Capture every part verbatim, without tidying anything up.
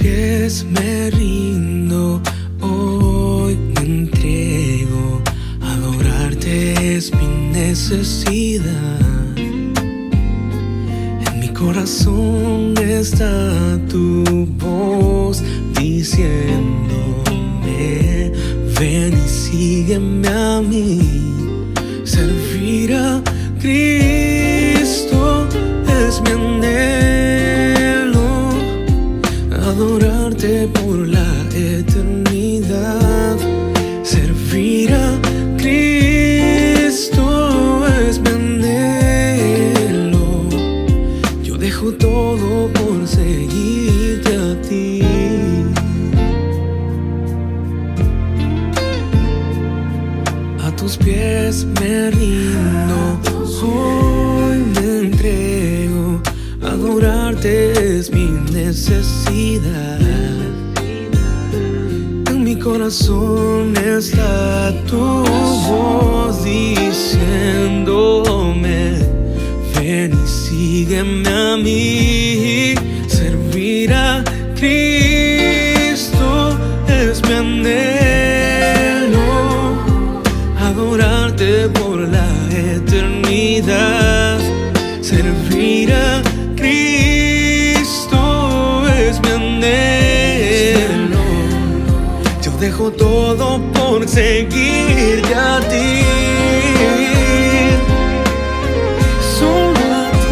pies me rindo, hoy me entrego. Adorarte es mi necesidad. En mi corazón está tu voz diciéndome: ven y sígueme a mí. Servir a Cristo es mi anhelo, adorarte por la eternidad. Servir a Cristo es mi anhelo. Yo dejo todo por seguirte a ti. A tus pies me rindo, hoy me entrego. Adorarte es mi necesidad. En mi corazón está tu voz diciéndome: ven y sígueme a mí. Servir a Cristo es mi anhelo, adorarte por la eternidad. Servir a Cristo es mi anhelo. Yo dejo todo por seguirte a ti. Solo a ti.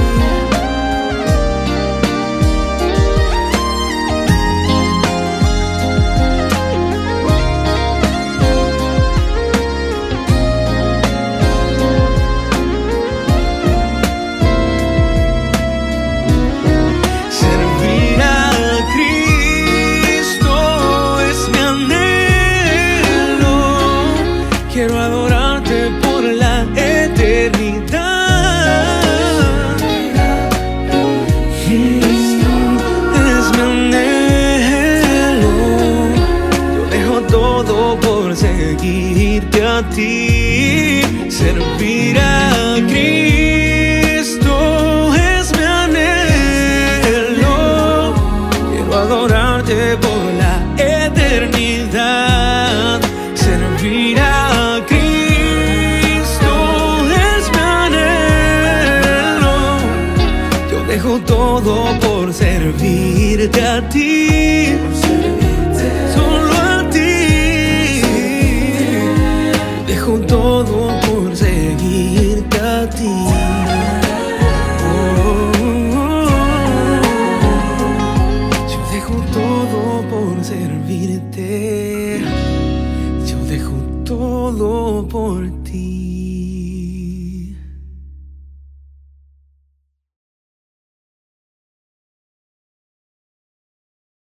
Quiero adorarte por la eternidad. Es mi anhelo. Yo dejo todo por seguirte a ti. Servir a Cristo es mi anhelo. Quiero adorarte por la eternidad. Servir a dejo todo por servirte a ti, solo a ti. Dejo todo por seguirte a ti. Oh, oh, oh. Yo dejo todo por servirte. Yo dejo todo por ti.